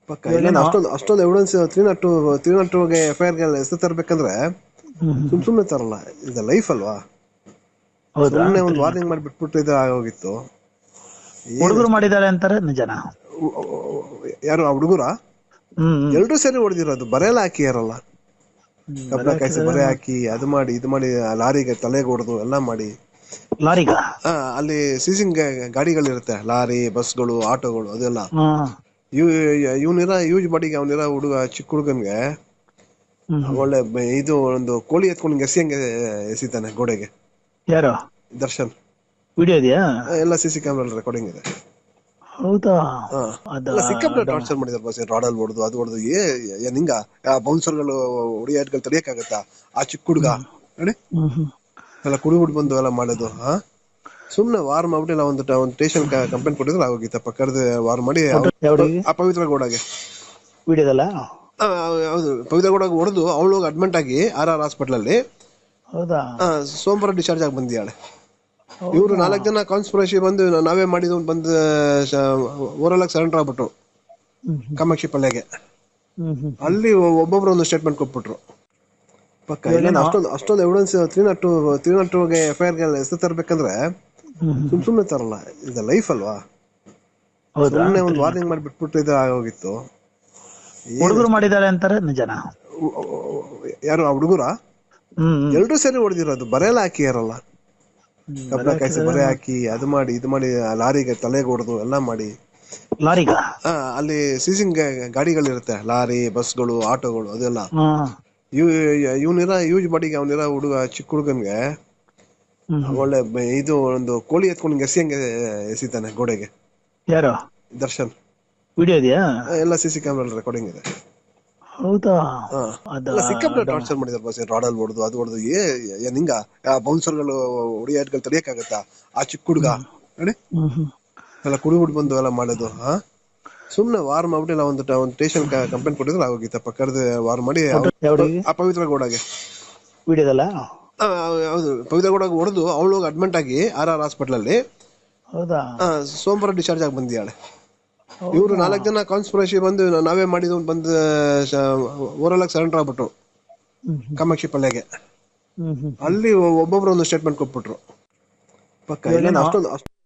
ಪಕ್ಕ ಇಲ್ಲ ಅಷ್ಟೊಂದು ಎವಿಡೆನ್ಸ್ ತ್ರೀ ನಾಟ್ ಟೂಗೆ FIR ಹೆಸರು ತರಬೇಕಂದ್ರೆ ಸುಮ್ನೆ ತರಲ್ಲ. ಇದು ಲೈಫ್ ಅಲ್ವಾ, ಹೌದಾ? ಸುಮ್ನೆ ಒಂದು ವಾರ್ನಿಂಗ್ ಮಾಡಿ ಬಿಟ್ಬಿಟ್ಟು ಇದು ಆಗೋಗಿತ್ತು. ಹುಡುಗರು ಮಾಡಿದ್ದಾರೆ ಅಂತಾರೆ, ನಿಜನಾ? ಯಾರು ಆ ಹುಡುಗರ ಹ್ಮ್ ಎಲ್ರೂ ಸೇರಿ ಹೊಡೆದಿರೋದು, ಬರೆಯಲ್ಲ ಹಾಕಿಯಾರಲ್ಲ, ಕಬ್ಣ ಕಾಯಿಸಿ ಬರೆ ಹಾಕಿ ಅದು ಮಾಡಿ ಇದು ಮಾಡಿ, ಲಾರಿಗೆ ತಲೆಗೆ ಹೊಡೆದು ಎಲ್ಲ ಮಾಡಿ. ಲಾರಿಗ ಅಲ್ಲಿ ಸೀಸಿಂಗ್ ಗಾಡಿಗಳಿರುತ್ತೆ, ಲಾರಿ, ಬಸ್ಗಳು, ಆಟೋಗಳು, ಅದೆಲ್ಲ ಇವನಿರ ಯೂಸ್ ಬಾಡಿಗೆ ಅವನಿರ ಹುಡುಗ, ಚಿಕ್ಕ ಹುಡುಗನ್ಗೆ ಒಳ್ಳೆ ಇದು ಒಂದು ಕೋಳಿ ಎತ್ಕೊಂಡು ಎಸಿಯಂಗೆ ಎಸಿತಾನೆ ಗೋಡೆಗೆ. ಯಾರು? ದರ್ಶನ್. ವಿಡಿಯೋ ಇದೆಯಾ? ಎಲ್ಲ CC ಕ್ಯಾಮ್ರಾ ರೆಕಾರ್ಡಿಂಗ್ ಇದೆ. ಹೌದಾ? ಸಿಕ್ಕಾಪಟ್ಟೆ ಟಾರ್ಚರ್ ಮಾಡಿದಾರೆ ಬಾಸ್. ರಾಡಲ್ ಹೊಡೆದು ಅದು ಹೊಡೆದು ನಿಂಗ ಬೌನ್ಸರ್ಗಳು ಹೊಡಿಯಾಟ್ಗಳು ತಡಿಯಕ್ಕಾಗತ್ತಾ? ಆ ಚಿಕ್ಕ ಹುಡುಗ ನೋಡಿ ಎಲ್ಲ ಕುಡಿಬಿಟ್ಟು ಬಂದು ಎಲ್ಲ ಮಾಡೋದು. ಸುಮ್ನೆ ವಾರ್ ಮಾಡ್ಬಿಟ್ಟಿಲ್ಲ, ಒಂದು ಸ್ಟೇಷನ್ ಕಂಪ್ಲೇಂಟ್ ಕೊಟ್ಟಿದ್ರೆ ಆಗೋಗಿತ್ತಪ್ಪ. ಕರೆದು ವಾರ್ ಮಾಡಿ ಆ ಪವಿತ್ರ ಗೌಡಗೆ ವಿಡಿಯೋದಲ್ಲ. ಹೌದು, ಪವಿತ್ರ ಗೌಡಗೆ ಹೊಡೆದು ಅವಳು ಅಡ್ಮಿಟ್ ಆಗಿ RR ಹಾಸ್ಪಿಟಲ್. ಹೌದಾ? ಸೋಮವಾರ ಡಿಸ್ಚಾರ್ಜ್ ಆಗಿ ಬಂದಿದ್ದಾಳೆ. ಇವರು 4 ಜನ ಕಾನ್ಸ್ಪಿರಸಿ ಬಂದು ನಾವೇ ಮಾಡಿದ್ ಬಂದು ಓವರಾಲ್ ಆಗಿ ಸರೆಂಡರ್ ಆಗ್ಬಿಟ್ರು ಕಾಮಾಕ್ಷಿ ಪಲ್ಯಗೆ. ಅಲ್ಲಿ ಒಬ್ಬೊಬ್ರು ಒಂದು ಸ್ಟೇಟ್ಮೆಂಟ್ ಕೊಟ್ಬಿಟ್ರು. ಪಕ್ಕ ಇಲ್ಲ ಅಷ್ಟೊಂದು ಎವಿಡೆನ್ಸ್ ತ್ರೀ ನಾಟ್ ಟೂಗೆ FIR ಹೆಸರು ತರಬೇಕಂದ್ರೆ ಸುಮ್ನೆ ತರಲ್ಲ. ಇದು ಲೈಫ್ ಅಲ್ವಾ, ಸುಮ್ನೆ ಒಂದು ವಾರ್ನಿಂಗ್ ಮಾಡಿ ಬಿಟ್ಬಿಟ್ಟು ಇದು ಆಗೋಗಿತ್ತು. ಹುಡುಗರು ಮಾಡಿದ್ದಾರೆ ಅಂತಾರೆ, ನಿಜನಾ? ಯಾರು ಆ ಹುಡುಗರ ಎಲ್ರೂ ಸೇರಿ ಹೊಡೆದಿರೋದು, ಬರೆಯಲ್ಲ ಹಾಕಿಯಾರಲ್ಲ, ಕಬ್ಣ ಕಾಯಿಸಿ ಬರೆ ಹಾಕಿ ಅದು ಮಾಡಿ ಇದು ಮಾಡಿ, ಲಾರಿಗೆ ತಲೆಗೆ ಹೊಡೆದು ಎಲ್ಲ ಮಾಡಿ. ಲಾರಿಗ ಅಲ್ಲಿ ಸೀಸಿಂಗ್ ಗಾಡಿಗಳಿರುತ್ತೆ, ಲಾರಿ, ಬಸ್ಗಳು, ಆಟೋಗಳು, ಅದೆಲ್ಲ ಇವನಿರ ಯೂಸ್ ಬಾಡಿಗೆ ಅವನಿರ ಹುಡುಗ, ಚಿಕ್ಕ ಹುಡುಗನ್ಗೆ ಒಳ್ಳೆ ಇದು ಒಂದು ಕೋಳಿ ಎತ್ಕೊಂಡು ಎಸಿಯಂಗೆ ಎಸಿತಾನೆ ಗೋಡೆಗೆ. ಯಾರು? ದರ್ಶನ್. ವಿಡಿಯೋ ಇದೆಯಾ? ಎಲ್ಲ CC ಕ್ಯಾಮ್ರಾ ರೆಕಾರ್ಡಿಂಗ್ ಇದೆ. ಹೌದಾ? ಸಿಕ್ಕಾಪಟ್ಟೆ ಟಾರ್ಚರ್ ಮಾಡಿದಾರೆ ಬಾಸ್. ರಾಡಲ್ ಹೊಡೆದು ಅದು ಹೊಡೆದು ನಿಂಗ ಬೌನ್ಸರ್ಗಳು ಹೊಡಿಯಾಟ್ಗಳು ತಡಿಯಕ್ಕಾಗತ್ತಾ? ಆ ಚಿಕ್ಕ ಹುಡುಗ ನೋಡಿ ಎಲ್ಲ ಕುಡಿಬಿಟ್ಟು ಬಂದು ಎಲ್ಲ ಮಾಡೋದು. ಸುಮ್ನೆ ವಾರ್ ಮಾಡ್ಬಿಟ್ಟಿಲ್ಲ, ಒಂದು ಸ್ಟೇಷನ್ ಕಂಪ್ಲೇಂಟ್ ಕೊಟ್ಟಿದ್ರೆ ಆಗೋಗಿತ್ತಪ್ಪ. ಕರೆದು ವಾರ್ ಮಾಡಿ ಆ ಪವಿತ್ರ ಗೌಡಗೆ ವಿಡಿಯೋದಲ್ಲ. ಹೌದು, ಪವಿತ್ರ ಗೌಡಗೆ ಹೊಡೆದು ಅವಳು ಅಡ್ಮಿಟ್ ಆಗಿ RR ಹಾಸ್ಪಿಟಲ್. ಹೌದಾ? ಸೋಮವಾರ ಡಿಸ್ಚಾರ್ಜ್ ಆಗಿ ಬಂದಿದ್ದಾಳೆ. ಇವರು 4 ಜನ ಕಾನ್ಸ್ಪಿರಸಿ ಬಂದು ನಾವೇ ಮಾಡಿದ್ ಬಂದು ಓವರಾಲ್ ಆಗಿ ಸರೆಂಡರ್ ಆಗ್ಬಿಟ್ರು ಕಾಮಾಕ್ಷಿ ಪಲ್ಯಗೆ. ಅಲ್ಲಿ ಒಬ್ಬೊಬ್ರು ಒಂದು ಸ್ಟೇಟ್ಮೆಂಟ್ ಕೊಟ್ಬಿಟ್ರು. ಪಕ್ಕ ಇಲ್ಲ ಅಷ್ಟೊಂದು